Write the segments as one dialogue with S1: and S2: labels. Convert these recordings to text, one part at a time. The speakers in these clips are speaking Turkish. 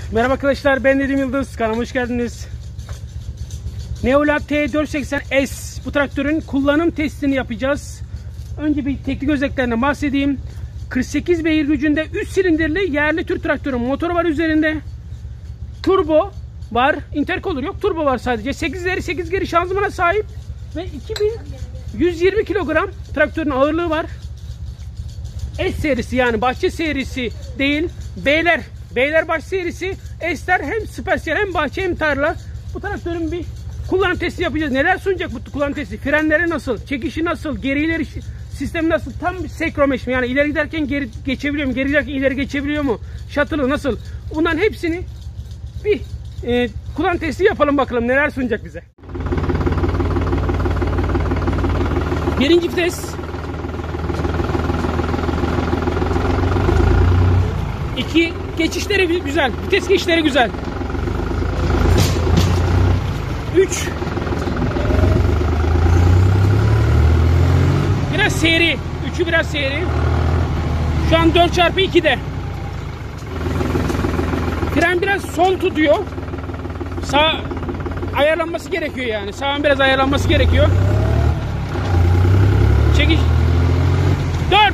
S1: Merhaba arkadaşlar, ben Nedim Yıldız, kanalıma hoş geldiniz. Neola T480S bu traktörün kullanım testini yapacağız. Önce bir teknik özelliklerinden bahsedeyim. 48 beygir gücünde 3 silindirli yerli Türk traktörün motoru var üzerinde. Turbo var, intercooler yok, turbo var sadece. 8 ileri 8 geri şanzımana sahip ve 2120 kilogram traktörün ağırlığı var. S serisi, yani bahçe serisi değil, Beylerbaş serisi. S'ler hem spesiyel hem bahçe hem tarla. Bu traktörün bir kullanım testi yapacağız. Neler sunacak bu kullanım testi? Frenleri nasıl? Çekişi nasıl? Geri ileri sistemi nasıl? Tam bir sekromeş mi? Yani ileri giderken geri geçebiliyor mu? Geri giderken ileri geçebiliyor mu? Shuttle'ı nasıl? Bunların hepsini bir kullanım testi yapalım, bakalım neler sunacak bize. Birinci vites. 2 geçişleri güzel. Vites geçişleri güzel. 3 biraz seri. 3'ü biraz seri. Şu an 4x2'de. Fren biraz sol tutuyor. Sağ ayarlanması gerekiyor yani. Sağın biraz ayarlanması gerekiyor. Çekiş 4.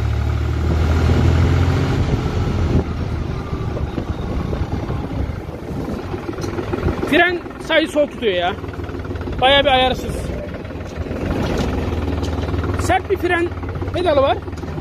S1: Fren sadece sol tutuyor ya. Bayağı bir ayarsız. Sert bir fren pedalı var.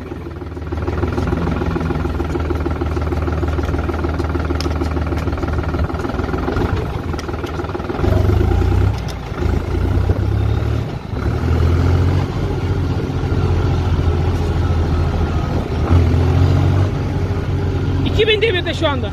S1: ...2000 devirde şu anda.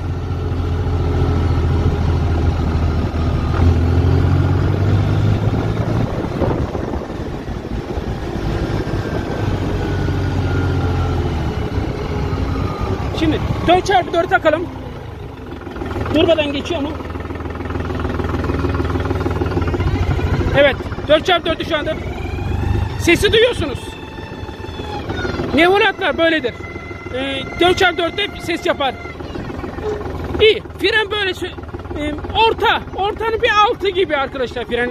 S1: Şimdi 4x4 takalım. Durmadan geçiyor mu? Evet, 4x4'ü şu anda. Sesi duyuyorsunuz. Neolatlar böyledir. 4x4'te ses yapar. İyi. Fren böyle ortanın bir altı gibi arkadaşlar fren.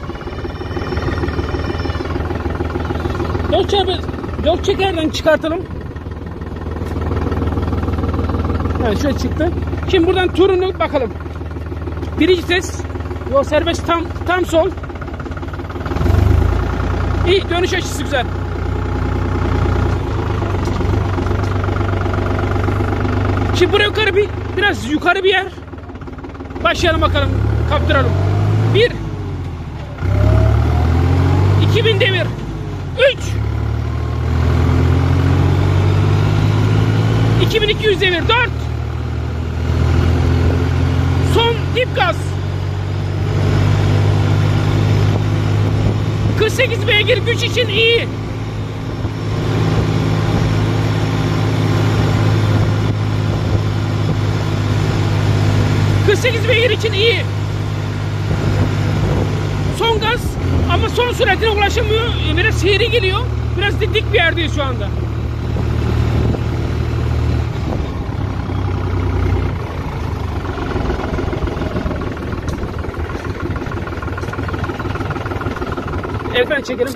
S1: 4 çekerden çıkartalım. Evet, şöyle çıktı. Şimdi buradan turunu bakalım. Birinci vites. Yol serbest, tam sol. İyi, dönüş açısı güzel. Şimdi buraya biraz yukarı bir yer. Başlayalım bakalım, kaptıralım. 1 2000 devir. 3 2200 devir. 4 son dip gaz. 48 beygir güç için iyi. Beygir için iyi. Son gaz ama son süratine ulaşamıyor. Biraz seyri geliyor. Biraz dik bir yerdeyiz şu anda. Evet, ben çekelim.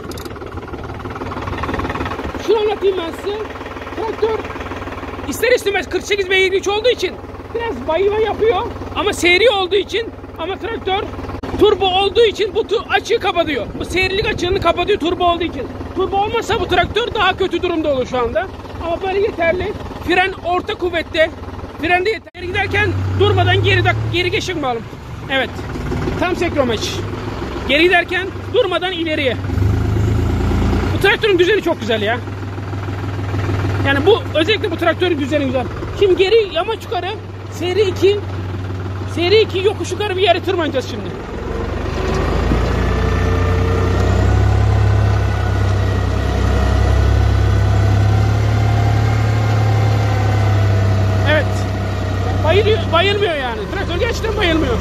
S1: Şunu anlatayım ben size. Traktör ister istemez 48 beygir güç olduğu için biraz bayıma yapıyor ama seri olduğu için, ama traktör turbo olduğu için bu açığı kapatıyor. Bu serilik açığını kapatıyor turbo olduğu için. Turbo olmasa bu traktör daha kötü durumda olur şu anda. Ama böyle yeterli. Fren orta kuvvette. Fren de yeterli. Giderken durmadan geri geçişe alalım. Evet. Tam sekromeş. Geri giderken durmadan ileriye. Bu traktörün düzeni çok güzel ya. Yani özellikle bu traktörün düzeni güzel. Şimdi geri yamaç yukarı seri 2 yokuş yukarı bir yere tırmanacağız şimdi. Evet. Bayılmıyor yani. Traktör gerçekten bayılmıyor.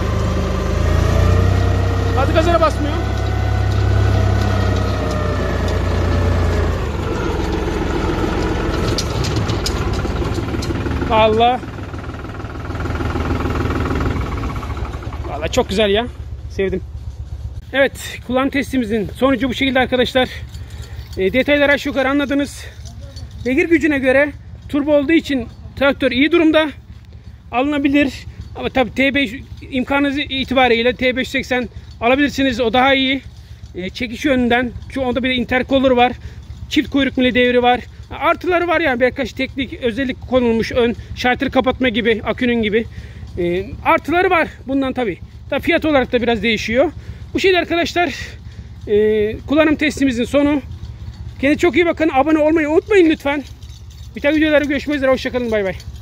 S1: Hadi gazına basmıyor. Allah. Vallahi çok güzel ya. Sevdim. Evet, kullanım testimizin sonucu bu şekilde arkadaşlar. Detayları aşağı yukarı anladınız. Beygir gücüne göre turbo olduğu için traktör iyi durumda. Alınabilir. Ama tabi T5 imkanınız itibariyle T580 alabilirsiniz. O daha iyi. Çekiş yönünden. Çünkü onda bir de intercooler var. Çift kuyruk mili devri var. Artıları var yani, birkaç teknik özellik konulmuş. Ön şartları kapatma gibi, akünün gibi. Artıları var bundan tabi. Tabi fiyat olarak da biraz değişiyor. Bu şekilde arkadaşlar. Kullanım testimizin sonu. Kendinize çok iyi bakın. Abone olmayı unutmayın lütfen. Bir tane videolarda görüşmek üzere. Hoşçakalın. Bay bay.